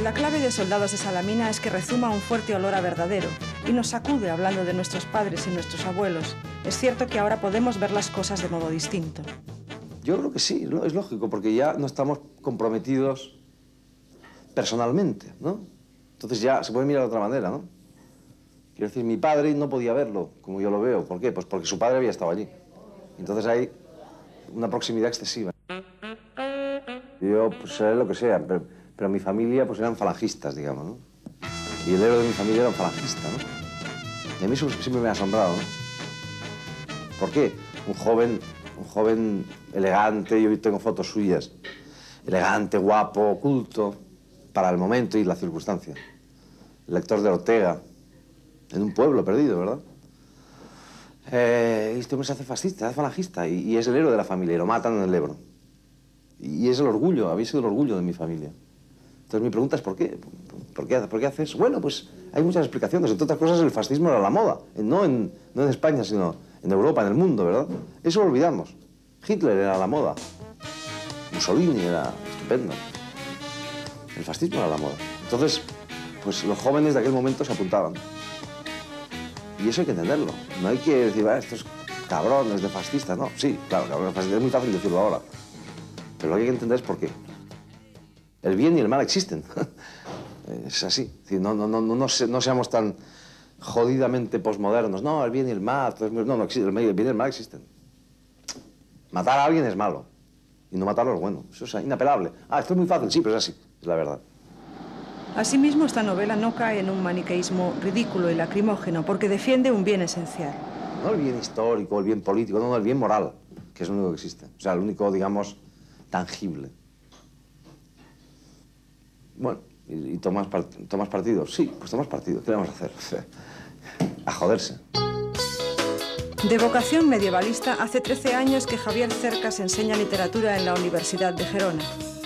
La clave de Soldados de Salamina es que rezuma un fuerte olor a verdadero y nos sacude hablando de nuestros padres y nuestros abuelos. Es cierto que ahora podemos ver las cosas de modo distinto. Yo creo que sí, ¿no? Es lógico, porque ya no estamos comprometidos personalmente, ¿no? Entonces ya se puede mirar de otra manera, ¿no? Quiero decir, mi padre no podía verlo como yo lo veo. ¿Por qué? Pues porque su padre había estado allí. Entonces hay una proximidad excesiva. Yo, pues, seré lo que sea, pero mi familia, pues, eran falangistas, digamos, ¿no? Y el héroe de mi familia era un falangista, ¿no? Y a mí eso siempre me ha asombrado, ¿no? ¿Por qué? Un joven elegante, yo tengo fotos suyas, elegante, guapo, culto, para el momento y la circunstancia. Lector de Ortega, en un pueblo perdido, ¿verdad? Y este hombre se hace fascista, se hace falangista, y es el héroe de la familia, y lo matan en el Ebro. Y es el orgullo, había sido el orgullo de mi familia. Entonces mi pregunta es ¿por qué? ¿Por qué hace eso? Bueno, pues hay muchas explicaciones. Entre otras cosas, el fascismo era la moda. No en España, sino en Europa, en el mundo, ¿verdad? Eso lo olvidamos. Hitler era la moda. Mussolini era estupendo. El fascismo era la moda. Entonces, pues los jóvenes de aquel momento se apuntaban. Y eso hay que entenderlo. No hay que decir, estos cabrones de fascistas, no. Sí, claro, cabrones de fascistas es muy fácil decirlo ahora. Pero lo que hay que entender es por qué. El bien y el mal existen. Es así. Es decir, no seamos tan jodidamente posmodernos. No, el bien y el mal. No existe. El bien y el mal existen. Matar a alguien es malo. Y no matarlo es bueno. Eso es inapelable. Esto es muy fácil. Sí, pero es así. Es la verdad. Asimismo, esta novela no cae en un maniqueísmo ridículo y lacrimógeno, porque defiende un bien esencial. No el bien histórico, el bien político, no, el bien moral, que es lo único que existe. O sea, el único, digamos, tangible. Bueno, ¿y tomas partido? Sí, pues tomas partido. ¿Qué le vamos a hacer? O sea, a joderse. De vocación medievalista, hace 13 años que Javier Cercas enseña literatura en la Universidad de Gerona.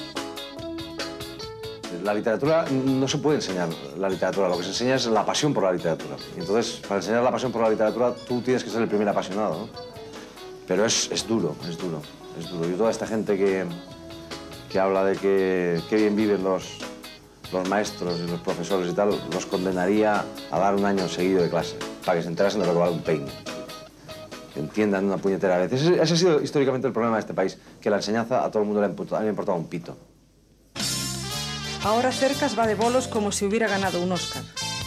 La literatura, no se puede enseñar la literatura, lo que se enseña es la pasión por la literatura. Y entonces, para enseñar la pasión por la literatura, tú tienes que ser el primer apasionado, ¿no? Pero es duro, es duro, es duro. Y toda esta gente que habla de que bien viven los maestros y los profesores y tal, los condenaría a dar un año seguido de clase, para que se enterasen de lo que vale un peine. Que entiendan una puñetera vez. Ese ha sido históricamente el problema de este país, que la enseñanza a todo el mundo le ha importado un pito. Ahora Cercas va de bolos como si hubiera ganado un Oscar.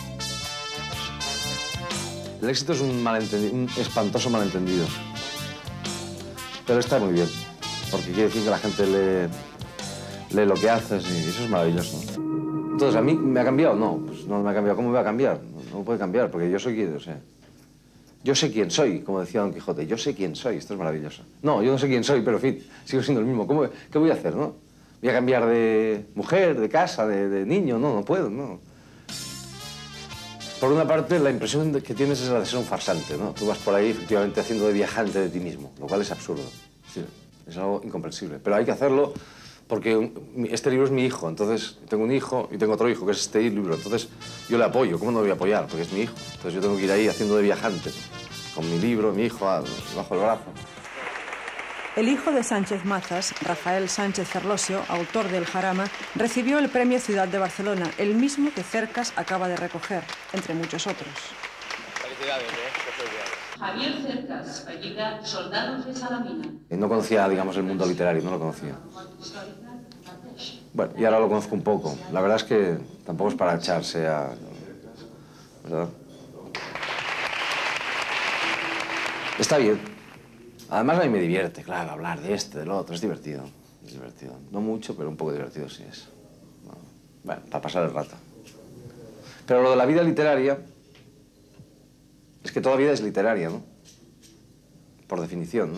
El éxito es un espantoso malentendido. Pero está muy bien, porque quiere decir que la gente lee lo que haces y eso es maravilloso. Entonces, ¿a mí me ha cambiado? No, pues no me ha cambiado. ¿Cómo me va a cambiar? No puede cambiar, porque yo soy quien, o sea, yo sé quién soy, como decía Don Quijote. Yo sé quién soy, esto es maravilloso. No, yo no sé quién soy, pero en fin, sigo siendo el mismo. ¿Qué voy a hacer, no? ¿Voy a cambiar de mujer, de casa, de niño? No puedo, no. Por una parte, la impresión que tienes es la de ser un farsante, ¿no? Tú vas por ahí, efectivamente, haciendo de viajante de ti mismo, lo cual es absurdo. Es algo incomprensible. Pero hay que hacerlo porque este libro es mi hijo, entonces tengo un hijo y tengo otro hijo, que es este libro. Entonces yo le apoyo. ¿Cómo no lo voy a apoyar? Porque es mi hijo. Entonces yo tengo que ir ahí haciendo de viajante, con mi libro, mi hijo, bajo el brazo. El hijo de Sánchez Mazas, Rafael Sánchez Ferlosio, autor del Jarama, recibió el Premio Ciudad de Barcelona, el mismo que Cercas acaba de recoger, entre muchos otros. Felicidades, Javier Cercas, apellida Soldados de Salamina. No conocía, digamos, el mundo literario, no lo conocía. Bueno, y ahora lo conozco un poco. La verdad es que tampoco es para echarse a... ¿verdad? Está bien. Además, a mí me divierte, claro, hablar de este, del otro. Es divertido, es divertido. No mucho, pero un poco divertido sí es. Bueno, para pasar el rato. Pero lo de la vida literaria es que toda vida es literaria, ¿no? Por definición, ¿no?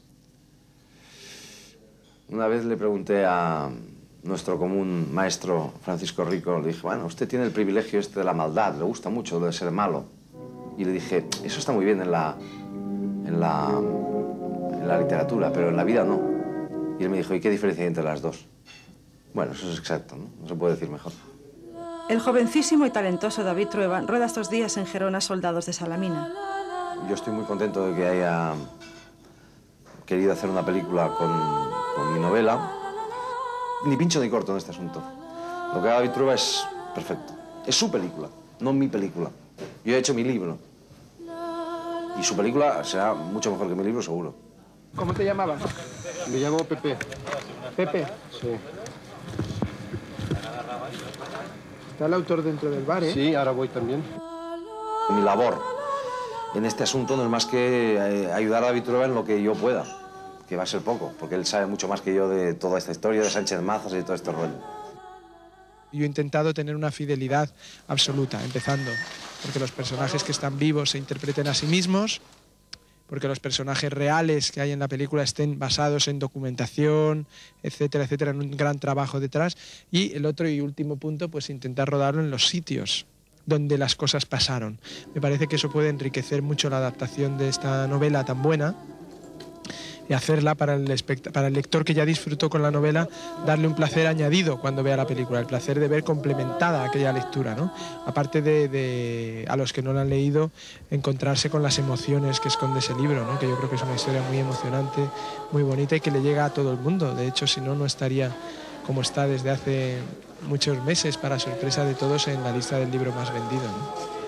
Una vez le pregunté a nuestro común maestro Francisco Rico, le dije, bueno, usted tiene el privilegio este de la maldad, le gusta mucho lo de ser malo. Y le dije, eso está muy bien en la literatura, pero en la vida no. Y él me dijo, ¿y qué diferencia hay entre las dos? Bueno, eso es exacto, ¿no? No se puede decir mejor. El jovencísimo y talentoso David Trueba rueda estos días en Gerona Soldados de Salamina. Yo estoy muy contento de que haya querido hacer una película con mi novela. Ni pincho ni corto en este asunto. Lo que haga David Trueba es perfecto. Es su película, no mi película. Yo he hecho mi libro. Y su película será mucho mejor que mi libro, seguro. ¿Cómo te llamabas? Me llamo Pepe. Pepe. Sí. Está el autor dentro del bar, ¿eh? Sí, ahora voy también. Mi labor en este asunto no es más que ayudar a David Trueba en lo que yo pueda, que va a ser poco, porque él sabe mucho más que yo de toda esta historia de Sánchez Mazas y de todo este rollo. Yo he intentado tener una fidelidad absoluta, empezando porque los personajes que están vivos se interpreten a sí mismos, porque los personajes reales que hay en la película estén basados en documentación, etcétera, etcétera, en un gran trabajo detrás. Y el otro y último punto, pues intentar rodarlo en los sitios donde las cosas pasaron. Me parece que eso puede enriquecer mucho la adaptación de esta novela tan buena y hacerla para el lector que ya disfrutó con la novela, darle un placer añadido cuando vea la película, el placer de ver complementada aquella lectura, ¿no? Aparte de a los que no la han leído, encontrarse con las emociones que esconde ese libro, ¿no? Que yo creo que es una historia muy emocionante, muy bonita y que le llega a todo el mundo. De hecho, si no, no estaría como está desde hace muchos meses, para sorpresa de todos, en la lista del libro más vendido, ¿no?